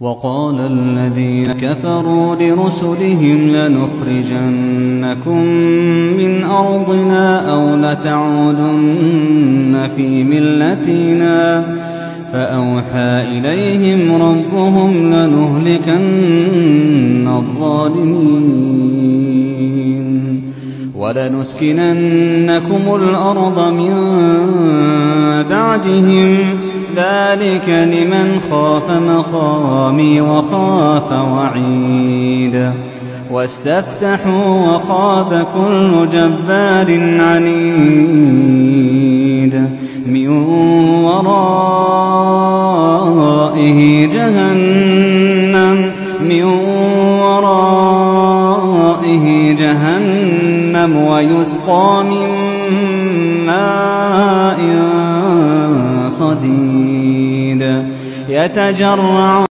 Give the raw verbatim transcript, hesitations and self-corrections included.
وقال الذين كفروا لرسلهم لنخرجنكم من أرضنا أو لتعودن في ملتنا فأوحى إليهم ربهم لنهلكن الظالمين ولنسكننكم الأرض من بعدهم ذلك لمن خاف مقامي وخاف وعيد واستفتحوا وخاب كل جبار عنيد من ورائه جهنم من ورائه جهنم ويسقى من ماء صديد يتجرع